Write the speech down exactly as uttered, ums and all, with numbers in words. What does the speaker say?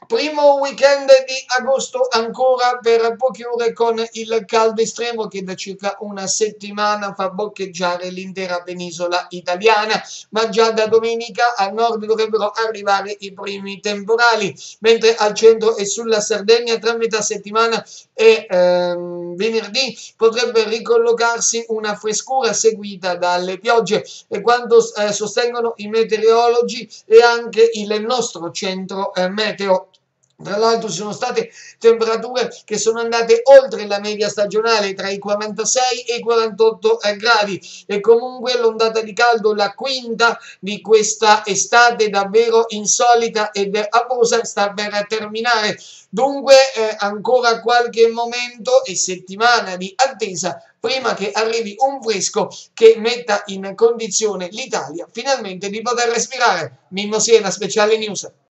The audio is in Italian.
Primo weekend di agosto ancora per poche ore con il caldo estremo che da circa una settimana fa boccheggiare l'intera penisola italiana, ma già da domenica al nord dovrebbero arrivare i primi temporali, mentre al centro e sulla Sardegna tra metà settimana e ehm, venerdì potrebbe ricollocarsi una frescura seguita dalle piogge, e quanto eh, sostengono i meteorologi e anche il nostro centro eh, meteo. Tra l'altro ci sono state temperature che sono andate oltre la media stagionale, tra i quarantasei e i quarantotto gradi, e comunque l'ondata di caldo, la quinta di questa estate davvero insolita ed afosa, sta per terminare. Dunque eh, ancora qualche momento e settimana di attesa prima che arrivi un fresco che metta in condizione l'Italia finalmente di poter respirare. Mimmo Siena, Speciale News.